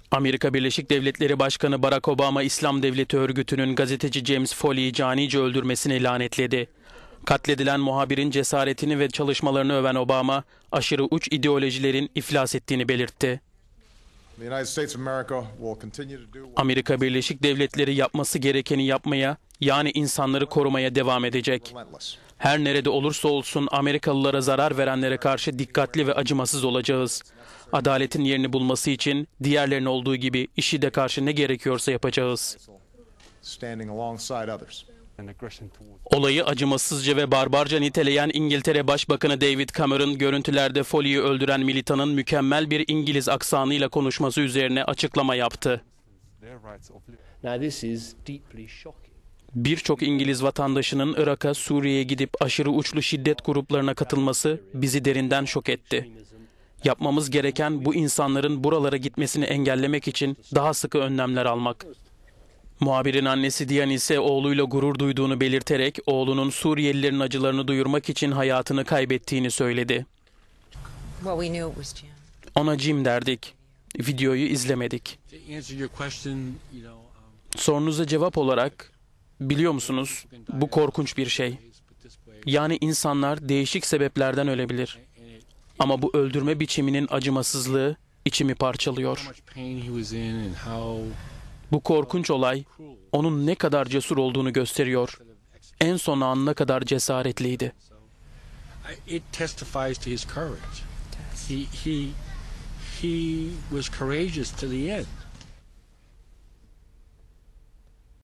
Amerika Birleşik Devletleri Başkanı Barack Obama, İslam Devleti örgütünün gazeteci James Foley'i canice öldürmesini lanetledi. Katledilen muhabirin cesaretini ve çalışmalarını öven Obama, aşırı uç ideolojilerin iflas ettiğini belirtti. Amerika Birleşik Devletleri yapması gerekeni yapmaya, yani insanları korumaya devam edecek. Her nerede olursa olsun Amerikalılara zarar verenlere karşı dikkatli ve acımasız olacağız. Adaletin yerini bulması için diğerlerine olduğu gibi IŞİD'e karşı ne gerekiyorsa yapacağız. Olayı acımasızca ve barbarca niteleyen İngiltere Başbakanı David Cameron, görüntülerde Foley'i öldüren militanın mükemmel bir İngiliz aksanıyla konuşması üzerine açıklama yaptı. Birçok İngiliz vatandaşının Irak'a, Suriye'ye gidip aşırı uçlu şiddet gruplarına katılması bizi derinden şok etti. Yapmamız gereken bu insanların buralara gitmesini engellemek için daha sıkı önlemler almak. Muhabirin annesi Diane ise oğluyla gurur duyduğunu belirterek oğlunun Suriyelilerin acılarını duyurmak için hayatını kaybettiğini söyledi. Ona Jim derdik. Videoyu izlemedik. Sorunuza cevap olarak, biliyor musunuz, bu korkunç bir şey. Yani insanlar değişik sebeplerden ölebilir. Ama bu öldürme biçiminin acımasızlığı içimi parçalıyor. Bu korkunç olay onun ne kadar cesur olduğunu gösteriyor. En son anına kadar cesaretliydi. He was courageous to the end.